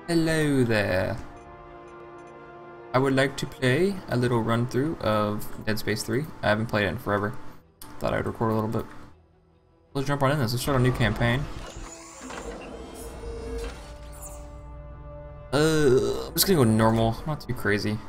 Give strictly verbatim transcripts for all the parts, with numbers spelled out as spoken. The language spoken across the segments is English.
Hello there. I would like to play a little run through of Dead Space three. I haven't played it in forever. Thought I'd record a little bit. Let's jump right in this. Let's start a new campaign. Uh, I'm just gonna go normal, not too crazy.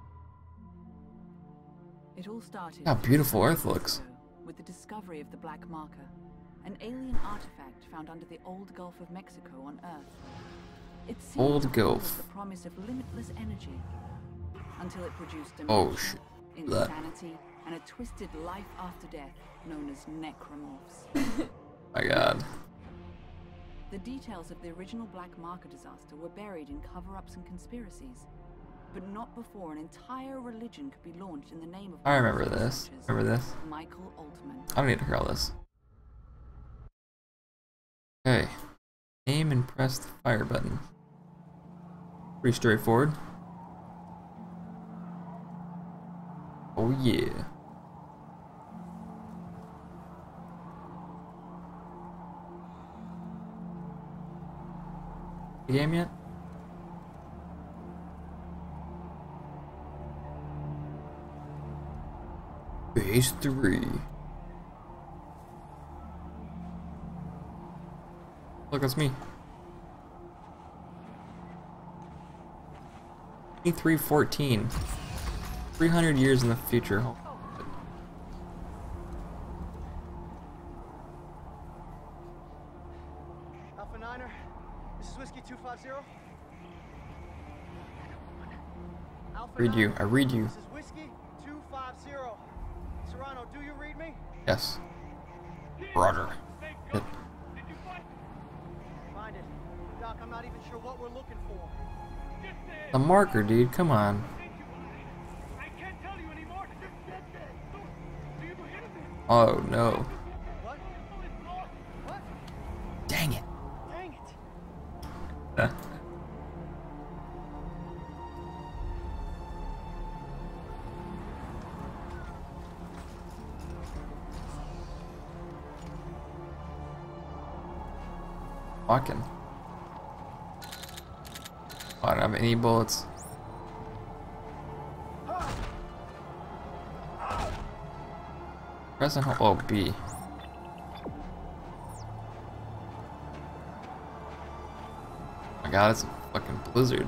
It all started How beautiful Earth looks. with the discovery of the Black Marker, an alien artifact found under the old Gulf of Mexico on Earth. It seemed Old to hold Gulf. the promise of limitless energy until it produced Oh, dementia, shit. insanity, and a twisted life after death known as necromorphs. My God. The details of the original Black Marker disaster were buried in cover-ups and conspiracies, but not before an entire religion could be launched in the name of I remember one of this. the researchers, Remember this? Michael Altman. I don't need to hear all this. Okay. Aim and press the fire button. Pretty straightforward. Oh yeah. The game yet? Phase three. Look, that's me. twenty-three fourteen. three hundred years in the future. Alpha Niner, this is Whiskey two five zero. Alpha Read you. Niner, I read you. This is Whiskey two five zero. Serrano, do you read me? Yes. Roger. Hit. Find it. Doc, I'm not even sure what we're looking for. The marker, dude. Come on. Oh no. What? What? Dang it. Dang it. Uh. Fucking. Oh, I don't have any bullets. Press and hold. Oh, B. Oh my God, it's a fucking blizzard.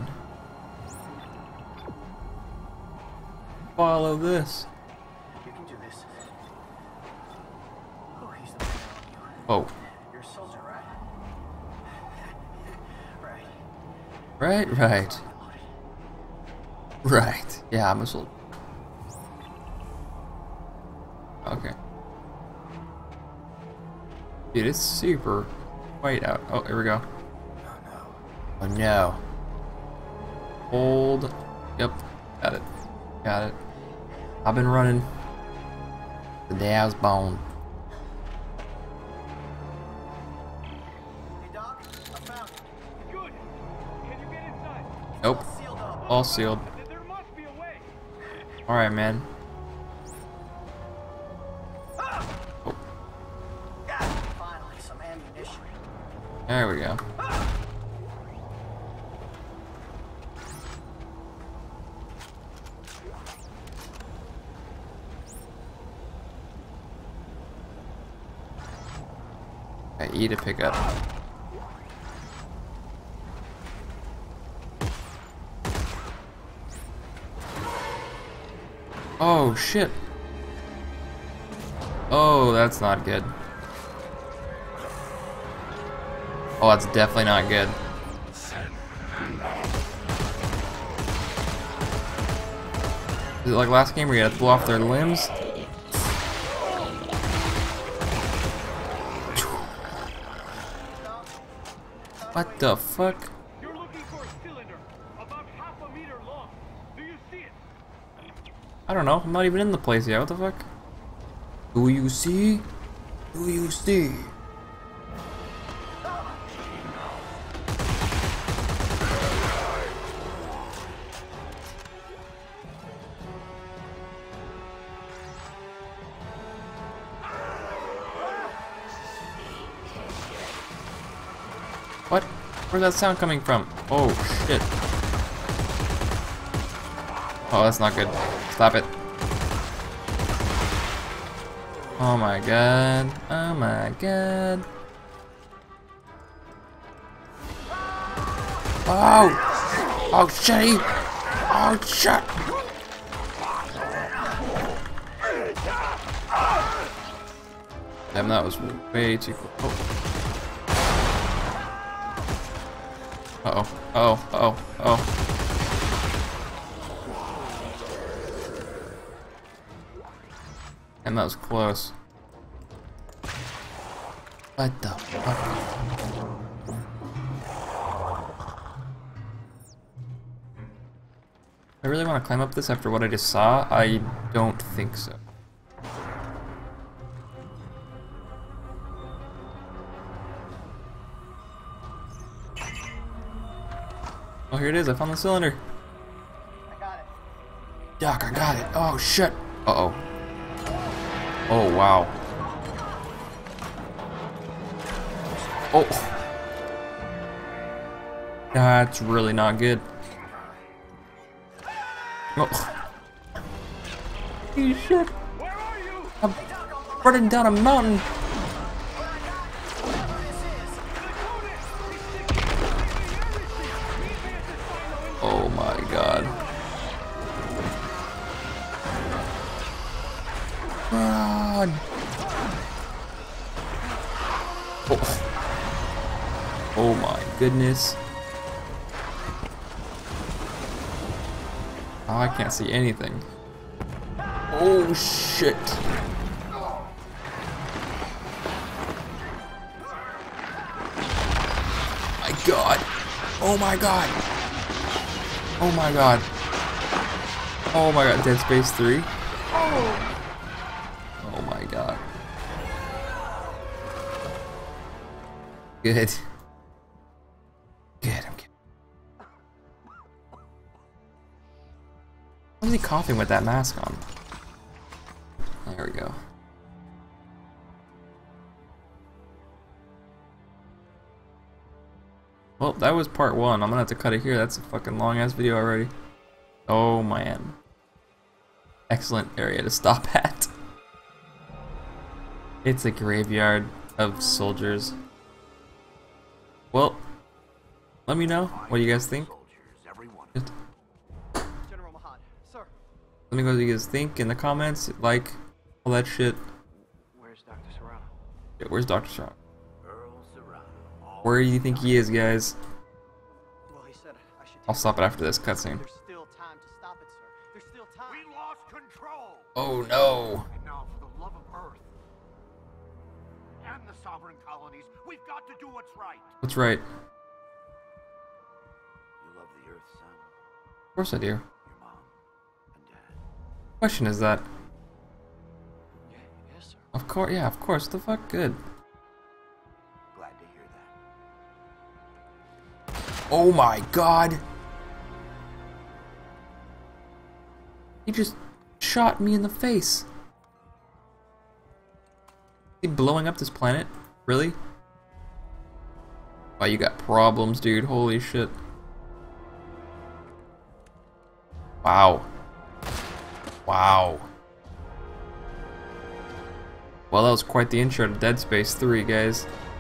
Follow this. You can do this. Oh, he's the one on you. Oh. You're a soldier, right? Right. Right, right. Right. Yeah, I'm a soldier. Okay. Dude, it's super white out. Oh, here we go. Oh no. Hold. Yep. Got it. Got it. I've been running the day I was born. Hey, Doc, I found it. Good. Can you get inside? Nope. Sealed up. All sealed. There must be a way. Alright, man. Oh, Finally, some ammunition. there we go. Got E to pick up. Oh shit. Oh, that's not good. Oh, that's definitely not good. Is it like last game where you had to blow off their limbs? What the fuck? You're looking for a cylinder about half a meter long. Do you see it? I don't know. I'm not even in the place yet. What the fuck? Do you see? Do you see? What? Where's that sound coming from? Oh, shit. Oh, that's not good. Stop it. Oh my god. Oh my god. Oh! Oh, shit! Oh, shit! Damn, that was way too cool. Oh. Uh-oh. Uh-oh. Uh-oh. Uh-oh. And that was close. What the fuck? I really want to climb up this after what I just saw? I don't think so. Oh, here it is. I found the cylinder. I got it. Doc, I got it. Oh, shit. Uh-oh. Oh, wow. Oh. That's really not good. Oh. Holy shit. Where are you? I'm running down a mountain. Oh my god. Run! Oh. Oh my goodness. Oh, I can't see anything. Oh shit. My god. Oh my god. Oh my god. Oh my god, Dead Space three. Oh. Oh my god. Good. Good, I'm kidding. Why is he coughing with that mask on? There we go. Well, that was part one. I'm gonna have to cut it here. That's a fucking long ass video already. Oh man. Excellent area to stop at. It's a graveyard of soldiers. Well, let me know what you guys think. Just General Mahad, sir. let me know what you guys think in the comments. Like all that shit. Where's Doctor Serrano? Yeah, where's Doctor Strong? Where do you think he is, guys? Well, he said I should. I'll stop it after this cutscene. There's still time to stop it, sir. There's still time. We lost control. Oh no! And now, for the love of Earth and the sovereign colonies, we've got to do what's right. That's right. You love the Earth, son. Of course I do. Your mom and dad. Question is that? Yeah, yes, sir. Of course, yeah, of course. What the fuck? Good. Glad to hear that. Oh my god! He just shot me in the face. He blowing up this planet? Really? Wow, you got problems, dude. Holy shit. Wow. Wow. Well, that was quite the intro to Dead Space three, guys.